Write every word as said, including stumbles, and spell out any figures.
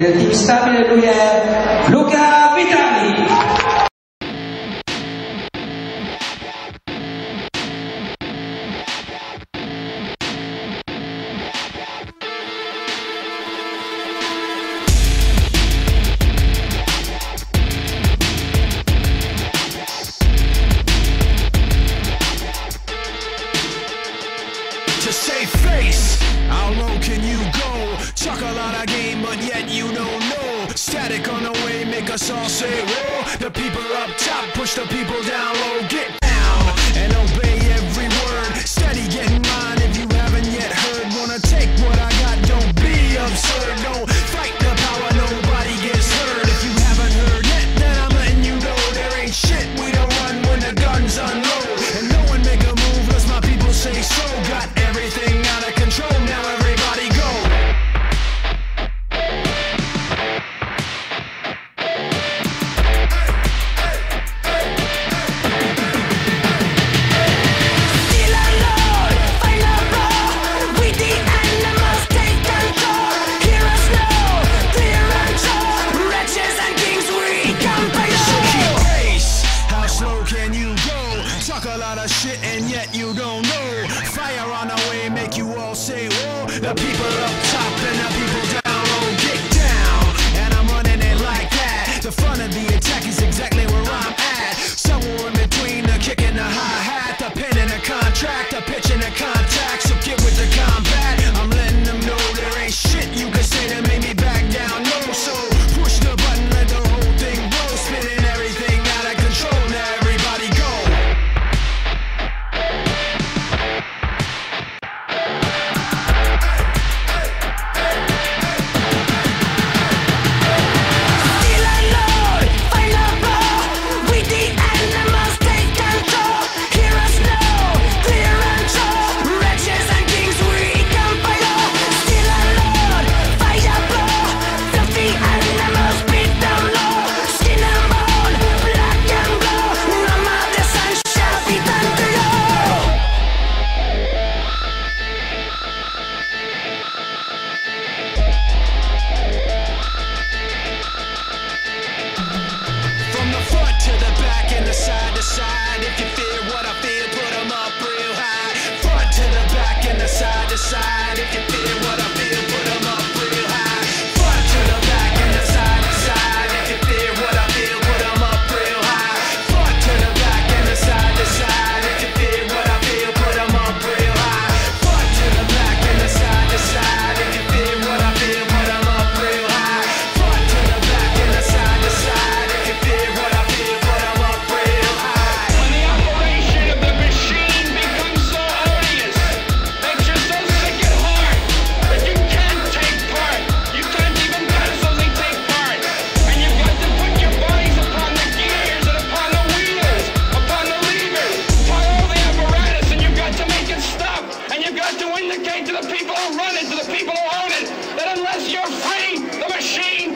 Tým stabile Luca Vitali. To save face, how low can you go? Talk a lot of game, but yet you don't know. Static on the way, make us all say whoa. The people up top push the people down low. Get down and obey every word. Steady getting mine if you haven't yet heard. Wanna take what I got, don't be absurd. Don't fight the power, nobody gets hurt. If you haven't heard yet, then I'm letting you know there ain't shit. We don't run when the guns unload. And no one make a move unless my people say so. Got everything out of control, now everybody go. Still alone, find a road. We the animals take control. Hear us now, clear and show. Wretches and kings, we come below. So keep pace, how slow can you go? Talk a lot of shit and yet you don't know. Fire on the way, make you all say whoa. The people up top and the people down low. Get down, and I'm running it like that. The front of the attack is exactly where I'm at. Somewhere in between the kick and the hi-hat, the pin and the contract, the pitch and the contact. So get with the combat. I'm letting them know there ain't shit you can say to make me back down. No, so push the button, let the whole thing blow. Spinning everything out of control. Now everybody go. Still alone, find a road. We the animals take control. Hear us now, clear and show. Wretches and kings, we come below. Still alone, find a blow. Fluffy animals beat down low. Skin and bone, black and blue. None of the sun shall be done to you. From the front to the back and the side to side. If you feel what I feel, put 'em up real high. Front to the back and the side to side. If you feel what I feel, put 'em up real high. Front to the back and the side to side. If you feel what I feel, put 'em up real high. Front to the back and the side to side. If you feel what I feel, put 'em up real high. Front to the back and the side to side. If you feel what I feel, put 'em up real high. Front to the back and the side to side. If you feel what I feel, put 'em up real high. When the operation of the machine becomes so odious, makes you so sick at heart that you can't take part, you can't even passively take part, and you've got to put your bodies upon the gears and upon the wheels, upon the levers, upon all the apparatus, and you've got to make it stop, and you've got to indicate to the people who run it, to the people who own it, that unless you're free, the machine